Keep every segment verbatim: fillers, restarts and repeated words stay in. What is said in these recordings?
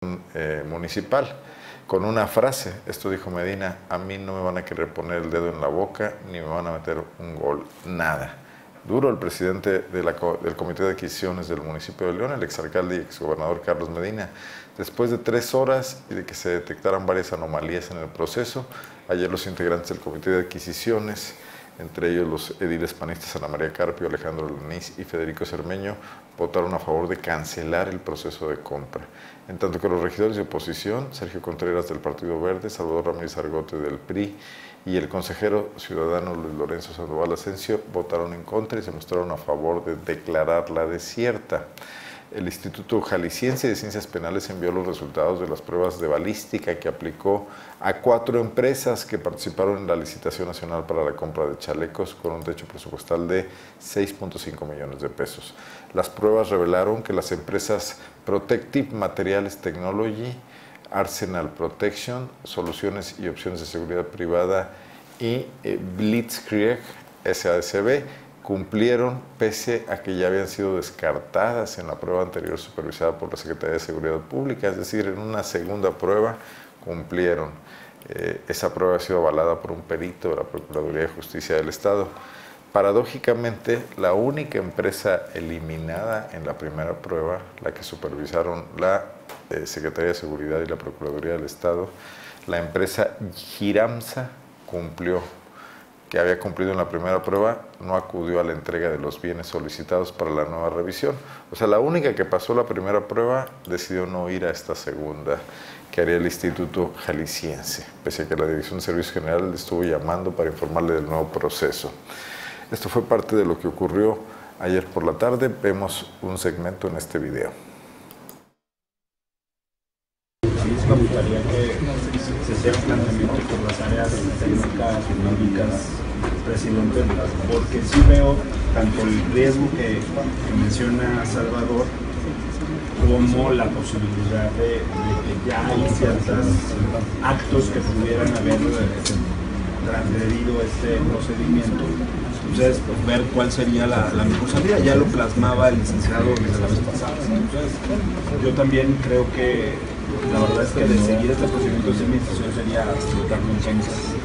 eh, municipal, con una frase. Esto dijo Medina: a mí no me van a querer poner el dedo en la boca ni me van a meter un gol, nada. Duro el presidente de la, del Comité de Adquisiciones del municipio de León, el exalcalde y exgobernador Carlos Medina. Después de tres horas y de que se detectaran varias anomalías en el proceso, ayer los integrantes del Comité de Adquisiciones, entre ellos los ediles panistas Ana María Carpio, Alejandro Laniz y Federico Cermeño, votaron a favor de cancelar el proceso de compra. En tanto que los regidores de oposición, Sergio Contreras del Partido Verde, Salvador Ramírez Argote del P R I y el consejero ciudadano Luis Lorenzo Sandoval Asensio, votaron en contra y se mostraron a favor de declararla desierta. El Instituto Jalisciense de Ciencias Penales envió los resultados de las pruebas de balística que aplicó a cuatro empresas que participaron en la licitación nacional para la compra de chalecos con un techo presupuestal de seis punto cinco millones de pesos. Las pruebas revelaron que las empresas Protective Materials Technology, Arsenal Protection, Soluciones y Opciones de Seguridad Privada y eh, Blitzkrieg S A S B cumplieron pese a que ya habían sido descartadas en la prueba anterior supervisada por la Secretaría de Seguridad Pública, es decir, en una segunda prueba cumplieron. Eh, esa prueba ha sido avalada por un perito de la Procuraduría de Justicia del Estado. Paradójicamente, la única empresa eliminada en la primera prueba, la que supervisaron la eh, Secretaría de Seguridad y la Procuraduría del Estado, la empresa Giramsa cumplió, que había cumplido en la primera prueba, no acudió a la entrega de los bienes solicitados para la nueva revisión. O sea, la única que pasó la primera prueba decidió no ir a esta segunda, que haría el Instituto Jalisciense, pese a que la Dirección de Servicios Generales le estuvo llamando para informarle del nuevo proceso. Esto fue parte de lo que ocurrió ayer por la tarde. Vemos un segmento en este video. Me gustaría que se hiciera un planteamiento por las áreas técnicas, económicas, presidente, porque sí veo tanto el riesgo que, que menciona Salvador como la posibilidad de, de que ya hay ciertos actos que pudieran haber transgredido este procedimiento. Entonces, pues, ver cuál sería la, la mejor salida. Ya lo plasmaba el licenciado desde la vez pasada. Entonces, yo también creo que la verdad es que de seguir este procedimiento de administración sería absolutamente necesario.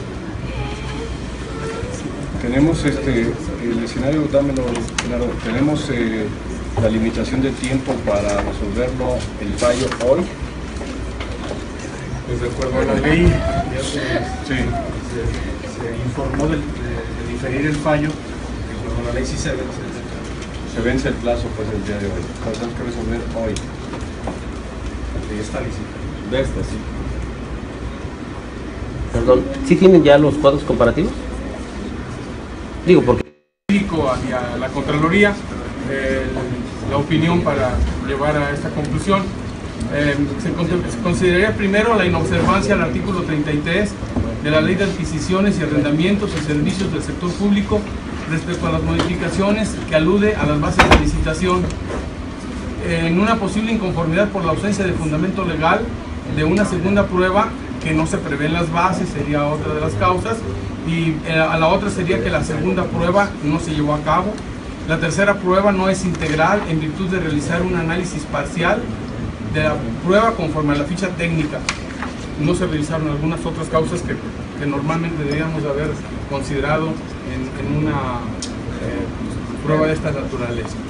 Tenemos este, el escenario, dámelo claro, tenemos eh, la limitación de tiempo para resolverlo, el fallo hoy. Pues de acuerdo a la ley, ya se, sí. se, se informó de, de, de diferir el fallo, de acuerdo a la ley sí se vence. Se vence el plazo pues el día de hoy, lo tenemos que resolver hoy. De esta licita. De esta, sí. Perdón, ¿sí tienen ya los cuadros comparativos? Digo, porque... Hacia la Contraloría, eh, la opinión para llevar a esta conclusión. Eh, se, se consideraría primero la inobservancia al artículo treinta y tres de la Ley de Adquisiciones y Arrendamientos y Servicios del Sector Público respecto a las modificaciones que alude a las bases de licitación. En una posible inconformidad por la ausencia de fundamento legal de una segunda prueba que no se prevé en las bases, sería otra de las causas, y a la otra sería que la segunda prueba no se llevó a cabo. La tercera prueba no es integral en virtud de realizar un análisis parcial de la prueba conforme a la ficha técnica. No se realizaron algunas otras causas que, que normalmente deberíamos haber considerado en, en una eh, prueba de esta naturaleza.